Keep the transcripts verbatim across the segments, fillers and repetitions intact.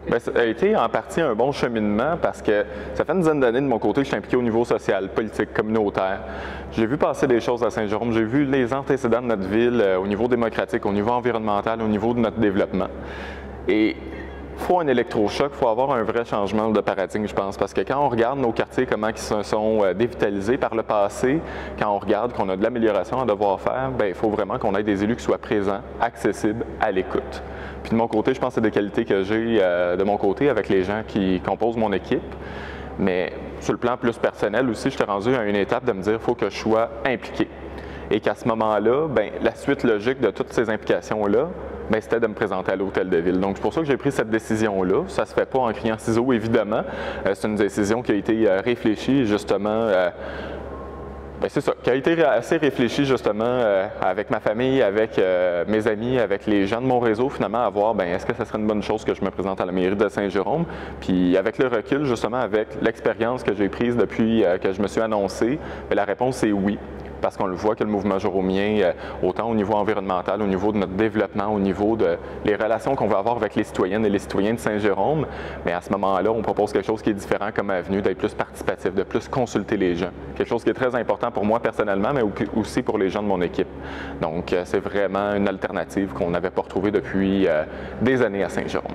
Bien, ça a été en partie un bon cheminement parce que ça fait une dizaine d'années de mon côté que je suis impliqué au niveau social, politique, communautaire. J'ai vu passer des choses à Saint-Jérôme, j'ai vu les antécédents de notre ville euh, au niveau démocratique, au niveau environnemental, au niveau de notre développement. Et il faut un électrochoc, il faut avoir un vrai changement de paradigme, je pense, parce que quand on regarde nos quartiers, comment ils se sont dévitalisés par le passé, quand on regarde qu'on a de l'amélioration à devoir faire, bien, il faut vraiment qu'on ait des élus qui soient présents, accessibles, à l'écoute. Puis de mon côté, je pense que c'est des qualités que j'ai euh, de mon côté avec les gens qui composent mon équipe. Mais sur le plan plus personnel aussi, je suis rendu à une étape de me dire qu'il faut que je sois impliqué. Et qu'à ce moment-là, bien, la suite logique de toutes ces implications-là, bien, c'était de me présenter à l'hôtel de ville. Donc, c'est pour ça que j'ai pris cette décision-là. Ça ne se fait pas en criant ciseaux, évidemment. Euh, c'est une décision qui a été euh, réfléchie, justement. Euh, bien, c'est ça, qui a été assez réfléchie, justement, euh, avec ma famille, avec euh, mes amis, avec les gens de mon réseau, finalement, à voir, bien, est-ce que ça serait une bonne chose que je me présente à la mairie de Saint-Jérôme? Puis, avec le recul, justement, avec l'expérience que j'ai prise depuis euh, que je me suis annoncé, bien, la réponse est oui. Parce qu'on le voit que le mouvement jérômien, autant au niveau environnemental, au niveau de notre développement, au niveau de les relations qu'on va avoir avec les citoyennes et les citoyens de Saint-Jérôme, mais à ce moment-là, on propose quelque chose qui est différent comme avenue, d'être plus participatif, de plus consulter les gens. Quelque chose qui est très important pour moi personnellement, mais aussi pour les gens de mon équipe. Donc, c'est vraiment une alternative qu'on n'avait pas retrouvée depuis euh, des années à Saint-Jérôme.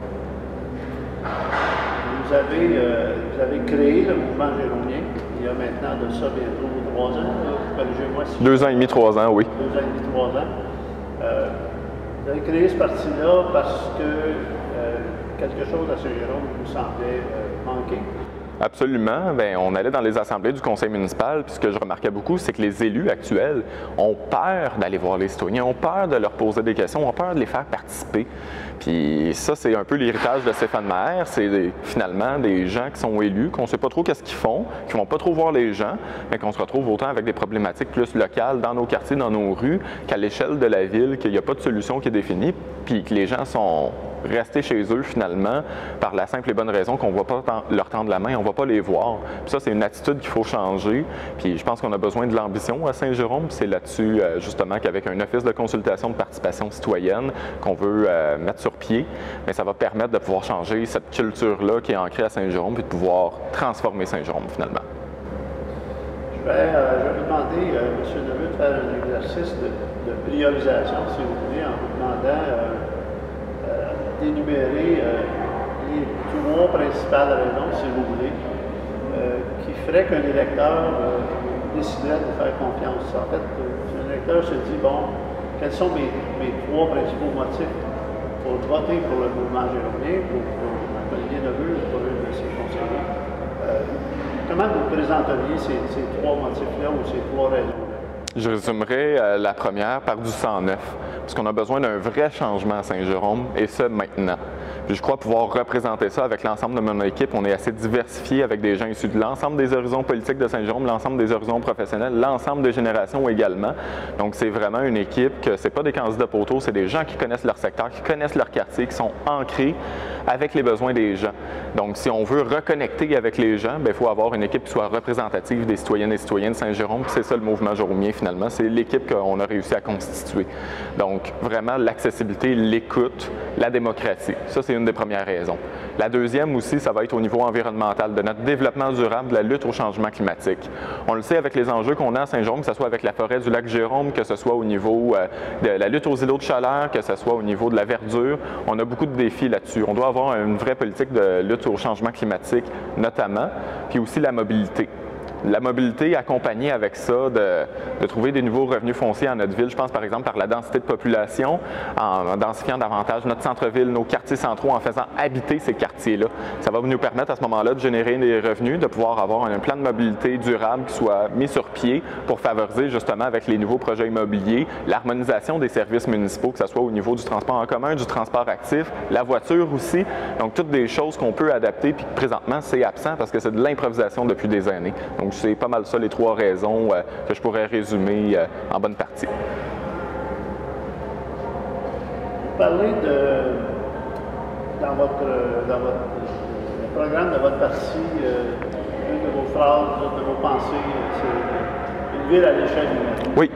Vous avez, euh, vous avez créé le mouvement jérômien il y a maintenant de ça bientôt trois ans, corrigez-moi si Deux ans et demi, trois ans, oui. Deux ans et demi, trois ans. Euh, vous avez créé ce parti-là parce que euh, quelque chose à Saint-Jérôme vous semblait euh, manquer? Absolument. Bien, on allait dans les assemblées du conseil municipal, puis ce que je remarquais beaucoup, c'est que les élus actuels ont peur d'aller voir les citoyens, ont peur de leur poser des questions, ont peur de les faire participer. Puis ça, c'est un peu l'héritage de Stéphane Maher, c'est finalement des gens qui sont élus, qu'on ne sait pas trop qu'est-ce qu'ils font, qui ne vont pas trop voir les gens, mais qu'on se retrouve autant avec des problématiques plus locales dans nos quartiers, dans nos rues, qu'à l'échelle de la ville, qu'il n'y a pas de solution qui est définie, puis que les gens sont restés chez eux finalement par la simple et bonne raison qu'on ne va pas leur tendre la main, on ne va pas les voir. Puis ça, c'est une attitude qu'il faut changer. Puis je pense qu'on a besoin de l'ambition à Saint-Jérôme. C'est là-dessus justement qu'avec un office de consultation de participation citoyenne qu'on veut euh, mettre sur pied, mais ça va permettre de pouvoir changer cette culture-là qui est ancrée à Saint-Jérôme puis de pouvoir transformer Saint-Jérôme finalement. Je vais, euh, je vais vous demander, euh, M. Neveu, de faire un exercice de, de priorisation, si vous voulez, en vous demandant euh, euh, d'énumérer euh, les trois principales raisons, si vous voulez, euh, qui feraient qu'un électeur euh, déciderait de faire confiance. En fait, euh, un électeur se dit, bon, quels sont mes, mes trois principaux motifs pour voter pour le mouvement jérômien, pour, pour Olivier Neveu, pour un de ses conseillers. Euh, comment vous présenteriez ces, ces trois motifs-là ou ces trois raisons-là? Je résumerai euh, la première par du sang neuf, parce qu'on a besoin d'un vrai changement à Saint-Jérôme, et ce, maintenant. Puis je crois pouvoir représenter ça avec l'ensemble de mon équipe. On est assez diversifié avec des gens issus de l'ensemble des horizons politiques de Saint-Jérôme, l'ensemble des horizons professionnels, l'ensemble des générations également. Donc c'est vraiment une équipe que c'est pas des candidats poteaux, c'est des gens qui connaissent leur secteur, qui connaissent leur quartier, qui sont ancrés avec les besoins des gens. Donc si on veut reconnecter avec les gens, il faut avoir une équipe qui soit représentative des citoyennes et citoyens de Saint-Jérôme. C'est ça le mouvement jérômien finalement, c'est l'équipe qu'on a réussi à constituer. Donc vraiment l'accessibilité, l'écoute, la démocratie. Ça, c'est une des premières raisons. La deuxième aussi, ça va être au niveau environnemental, de notre développement durable, de la lutte au changement climatique. On le sait avec les enjeux qu'on a à Saint-Jérôme, que ce soit avec la forêt du lac Jérôme, que ce soit au niveau euh, de la lutte aux îlots de chaleur, que ce soit au niveau de la verdure, on a beaucoup de défis là-dessus. On doit avoir une vraie politique de lutte au changement climatique notamment, puis aussi la mobilité. La mobilité accompagnée avec ça, de, de trouver des nouveaux revenus fonciers à notre ville, je pense par exemple par la densité de population, en densifiant davantage notre centre-ville, nos quartiers centraux, en faisant habiter ces quartiers-là. Ça va nous permettre à ce moment-là de générer des revenus, de pouvoir avoir un plan de mobilité durable qui soit mis sur pied pour favoriser justement avec les nouveaux projets immobiliers l'harmonisation des services municipaux, que ce soit au niveau du transport en commun, du transport actif, la voiture aussi. Donc toutes des choses qu'on peut adapter puis que présentement c'est absent parce que c'est de l'improvisation depuis des années. Donc c'est pas mal ça les trois raisons euh, que je pourrais résumer euh, en bonne partie. Vous parlez de, dans votre, dans votre le programme de votre parti, euh, une de vos phrases, une de vos pensées, c'est une ville à l'échelle humaine. Oui.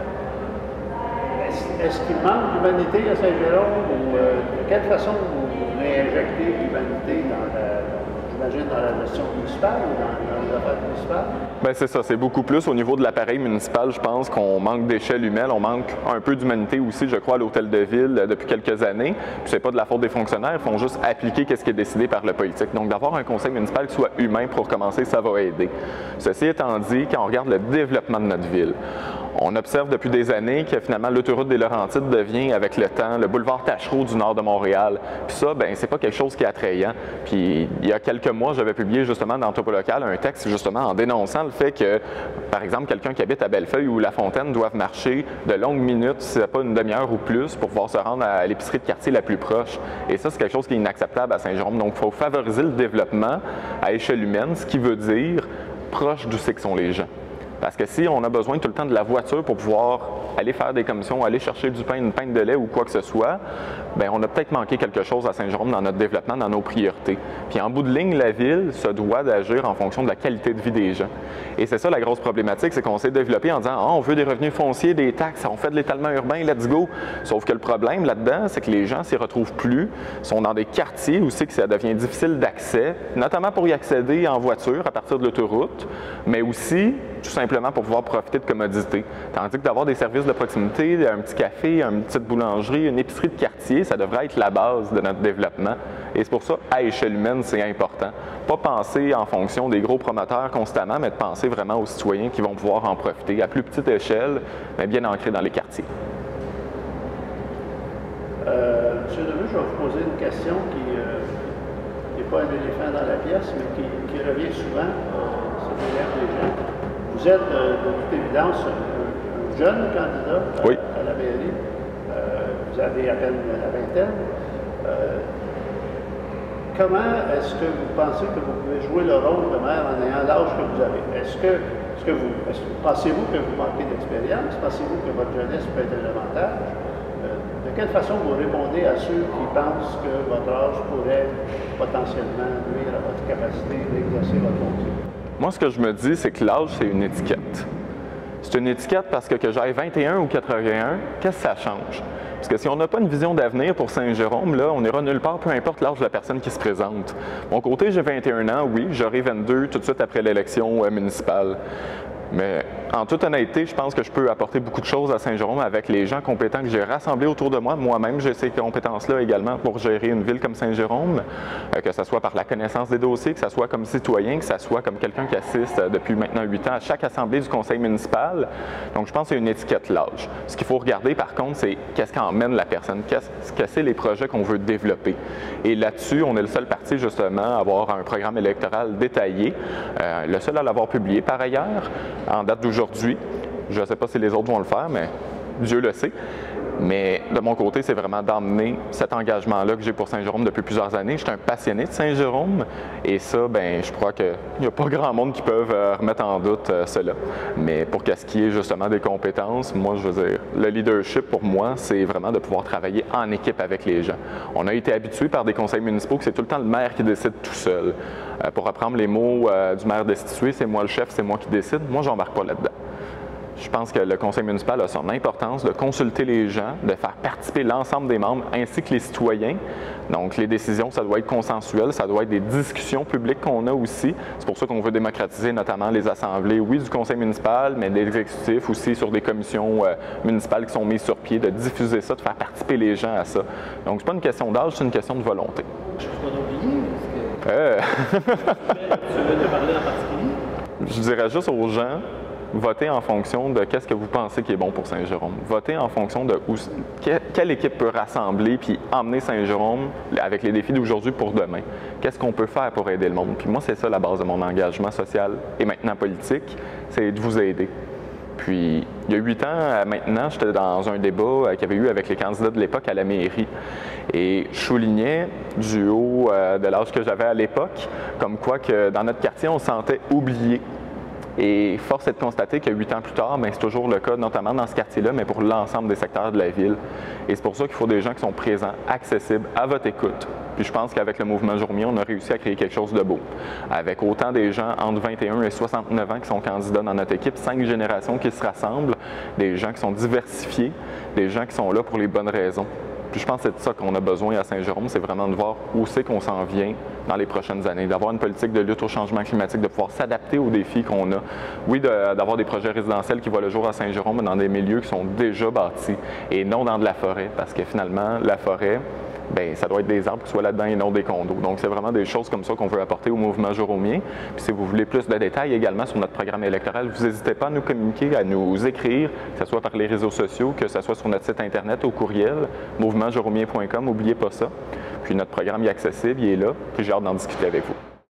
Est-ce, est-ce qu'il manque d'humanité à Saint-Jérôme ou euh, de quelle façon vous voulez injecter l'humanité dans la, j'imagine, dans la gestion municipale ou dans, dans les affaires municipales? Bien, c'est ça. C'est beaucoup plus au niveau de l'appareil municipal. Je pense qu'on manque d'échelle humaine. On manque un peu d'humanité aussi, je crois, à l'hôtel de ville euh, depuis quelques années. Puis c'est pas de la faute des fonctionnaires. Ils font juste appliquer ce qui est décidé par le politique. Donc, d'avoir un conseil municipal qui soit humain pour commencer, ça va aider. Ceci étant dit, quand on regarde le développement de notre ville, on observe depuis des années que finalement l'autoroute des Laurentides devient avec le temps le boulevard Tachereau du nord de Montréal. Puis ça, ben c'est pas quelque chose qui est attrayant. Puis il y a quelques mois, j'avais publié justement dans Topo Local un texte justement en dénonçant le fait que, par exemple, quelqu'un qui habite à Bellefeuille ou La Fontaine doive marcher de longues minutes, si c'est pas une demi-heure ou plus, pour pouvoir se rendre à l'épicerie de quartier la plus proche. Et ça, c'est quelque chose qui est inacceptable à Saint-Jérôme. Donc, il faut favoriser le développement à échelle humaine, ce qui veut dire proche d'où c'est que sont les gens. Parce que si on a besoin tout le temps de la voiture pour pouvoir aller faire des commissions, aller chercher du pain, une pinte de lait ou quoi que ce soit, bien, on a peut-être manqué quelque chose à Saint-Jérôme dans notre développement, dans nos priorités. Puis en bout de ligne, la ville se doit d'agir en fonction de la qualité de vie des gens. Et c'est ça la grosse problématique, c'est qu'on s'est développé en disant « Ah, on veut des revenus fonciers, des taxes, on fait de l'étalement urbain, let's go ». Sauf que le problème là-dedans, c'est que les gens s'y retrouvent plus, sont dans des quartiers où c'est que ça devient difficile d'accès, notamment pour y accéder en voiture à partir de l'autoroute, mais aussi tout simplement pour pouvoir profiter de commodités. Tandis que d'avoir des services de proximité, un petit café, une petite boulangerie, une épicerie de quartier, ça devrait être la base de notre développement. Et c'est pour ça, à échelle humaine, c'est important. Pas penser en fonction des gros promoteurs constamment, mais de penser vraiment aux citoyens qui vont pouvoir en profiter à plus petite échelle, mais bien ancrés dans les quartiers. Euh, Monsieur Lemieux, je vais vous poser une question qui n'est euh, pas un éléphant dans la pièce, mais qui, qui revient souvent euh, sur les lèvres des gens. Vous êtes, euh, de toute évidence, un, un jeune candidat à, oui. à la mairie. Euh, vous avez à peine la vingtaine. Euh, comment est-ce que vous pensez que vous pouvez jouer le rôle de maire en ayant l'âge que vous avez? Est-ce que, est-ce que vous, est-ce, pensez-vous que vous manquez d'expérience? Pensez-vous que votre jeunesse peut être un avantage? Euh, de quelle façon vous répondez à ceux qui pensent que votre âge pourrait potentiellement nuire à votre capacité d'exercer votre fonction? Moi, ce que je me dis, c'est que l'âge, c'est une étiquette. C'est une étiquette parce que que j'aille vingt et un ou quatre-vingt-un, qu'est-ce que ça change? Parce que si on n'a pas une vision d'avenir pour Saint-Jérôme, là, on n'ira nulle part, peu importe l'âge de la personne qui se présente. Mon côté, j'ai vingt et un ans, oui, j'aurai vingt-deux tout de suite après l'élection euh, municipale. Mais en toute honnêteté, je pense que je peux apporter beaucoup de choses à Saint-Jérôme avec les gens compétents que j'ai rassemblés autour de moi. Moi-même, j'ai ces compétences-là également pour gérer une ville comme Saint-Jérôme, euh, que ce soit par la connaissance des dossiers, que ce soit comme citoyen, que ce soit comme quelqu'un qui assiste euh, depuis maintenant huit ans à chaque assemblée du conseil municipal. Donc, je pense que c'est une étiquette l'âge. Ce qu'il faut regarder, par contre, c'est qu'est-ce qu'emmène la personne, qu'est-ce que c'est les projets qu'on veut développer. Et là-dessus, on est le seul parti, justement, à avoir un programme électoral détaillé, euh, le seul à l'avoir publié par ailleurs, en date d'aujourd'hui. Je ne sais pas si les autres vont le faire, mais Dieu le sait. Mais de mon côté, c'est vraiment d'emmener cet engagement-là que j'ai pour Saint-Jérôme depuis plusieurs années. Je suis un passionné de Saint-Jérôme et ça, ben, je crois qu'il n'y a pas grand monde qui peut euh, remettre en doute euh, cela. Mais pour qu'est-ce qui est justement des compétences, moi, je veux dire, le leadership pour moi, c'est vraiment de pouvoir travailler en équipe avec les gens. On a été habitués par des conseils municipaux que c'est tout le temps le maire qui décide tout seul. Euh, pour reprendre les mots euh, du maire destitué, c'est moi le chef, c'est moi qui décide. Moi, j'embarque pas là-dedans. Je pense que le conseil municipal a son importance de consulter les gens, de faire participer l'ensemble des membres ainsi que les citoyens. Donc, les décisions, ça doit être consensuel, ça doit être des discussions publiques qu'on a aussi. C'est pour ça qu'on veut démocratiser notamment les assemblées, oui, du conseil municipal, mais des exécutifs aussi sur des commissions euh, municipales qui sont mises sur pied, de diffuser ça, de faire participer les gens à ça. Donc, c'est pas une question d'âge, c'est une question de volonté. Je peux pas oublier, parce que... Euh... tu veux te parler en particulier? Je dirais juste aux gens, votez en fonction de qu'est-ce que vous pensez qui est bon pour Saint-Jérôme. Votez en fonction de où, quelle équipe peut rassembler puis emmener Saint-Jérôme avec les défis d'aujourd'hui pour demain. Qu'est-ce qu'on peut faire pour aider le monde? Puis moi, c'est ça la base de mon engagement social et maintenant politique, c'est de vous aider. Puis, il y a huit ans maintenant, j'étais dans un débat qu'il y avait eu avec les candidats de l'époque à la mairie. Et je soulignais, du haut de l'âge que j'avais à l'époque, comme quoi que dans notre quartier, on se sentait oublié. Et force est de constater que huit ans plus tard, c'est toujours le cas, notamment dans ce quartier-là, mais pour l'ensemble des secteurs de la ville. Et c'est pour ça qu'il faut des gens qui sont présents, accessibles, à votre écoute. Puis je pense qu'avec le mouvement Jourmier, on a réussi à créer quelque chose de beau. Avec autant des gens entre vingt et un et soixante-neuf ans qui sont candidats dans notre équipe, cinq générations qui se rassemblent, des gens qui sont diversifiés, des gens qui sont là pour les bonnes raisons. Puis je pense que c'est de ça qu'on a besoin à Saint-Jérôme, c'est vraiment de voir où c'est qu'on s'en vient dans les prochaines années, d'avoir une politique de lutte au changement climatique, de pouvoir s'adapter aux défis qu'on a. Oui, d'avoir des projets résidentiels qui voient le jour à Saint-Jérôme, mais dans des milieux qui sont déjà bâtis et non dans de la forêt, parce que finalement, la forêt, bien, ça doit être des arbres qui soient là-dedans et non des condos. Donc, c'est vraiment des choses comme ça qu'on veut apporter au mouvement jérômien. Puis, si vous voulez plus de détails également sur notre programme électoral, vous n'hésitez pas à nous communiquer, à nous écrire, que ce soit par les réseaux sociaux, que ce soit sur notre site Internet, au courriel, mouvement jérômien point com, n'oubliez pas ça. Puis, notre programme est accessible, il est là, puis j'ai hâte d'en discuter avec vous.